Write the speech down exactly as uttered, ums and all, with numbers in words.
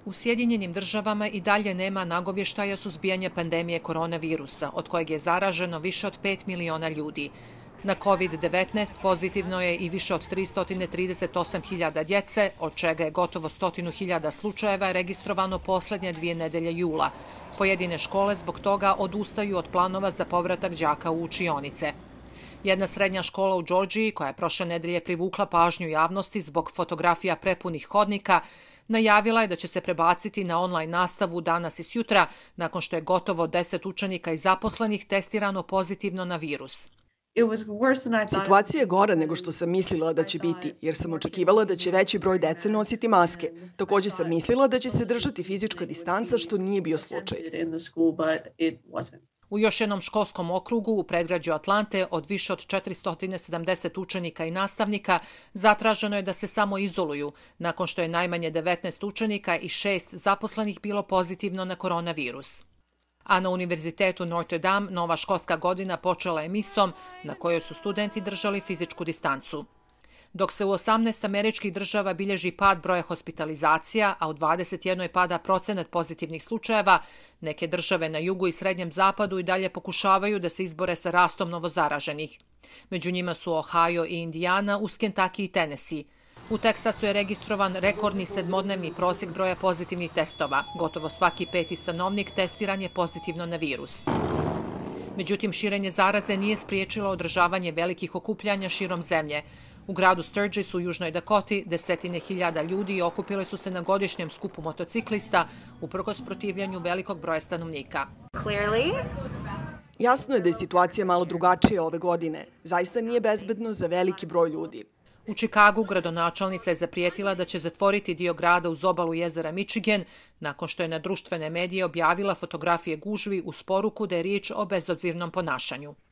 U Sjedinjenim državama i dalje nema nagovještaja suzbijanja pandemije koronavirusa, od kojeg je zaraženo više od pet miliona ljudi. Na kovid devetnaest pozitivno je i više od tristo trideset osam hiljada djece, od čega je gotovo sto hiljada slučajeva registrovano poslednje dvije nedelje jula. Pojedine škole zbog toga odustaju od planova za povratak đaka u učionice. Jedna srednja škola u Džordžiji, koja je prošle nedelje privukla pažnju javnosti zbog fotografija prepunih hodnika, najavila je da će se prebaciti na online nastavu danas i sjutra, nakon što je gotovo deset učenika i zaposlenih testirano pozitivno na virus. Situacija je gora nego što sam mislila da će biti, jer sam očekivala da će veći broj dece nositi maske. Takođe sam mislila da će se držati fizička distanca, što nije bio slučaj. U još jednom školskom okrugu u predgrađu Atlante od više od četiristo sedamdeset učenika i nastavnika zatraženo je da se samo izoluju, nakon što je najmanje devetnaest učenika i šest zaposlenih bilo pozitivno na koronavirus. A na Univerzitetu Notre Dame nova školska godina počela je misom na kojoj su studenti držali fizičku distancu. Dok se u osamnaest američkih država bilježi pad broja hospitalizacija, a u dvadeset jednoj pada procenat pozitivnih slučajeva, neke države na jugu i srednjem zapadu i dalje pokušavaju da se izbore sa rastom novozaraženih. Među njima su Ohio i Indijana, uz Kentucky i Tennessee. U Teksasu je registrovan rekordni sedmodnevni prosjek broja pozitivnih testova. Gotovo svaki peti stanovnik testiran je pozitivno na virus. Međutim, širenje zaraze nije spriječilo održavanje velikih okupljanja širom zemlje. U gradu Sturgis u Južnoj Dakoti desetine hiljada ljudi okupile su se na godišnjem skupu motociklista uprkos protivljanju velikog broja stanovnika. Jasno je da je situacija malo drugačija ove godine. Zaista nije bezbedno za veliki broj ljudi. U Čikagu gradonačelnica je zaprijetila da će zatvoriti dio grada uz obalu jezera Michigan, nakon što je na društvene medije objavila fotografije gužvi uz poruku da je riječ o bezobzirnom ponašanju.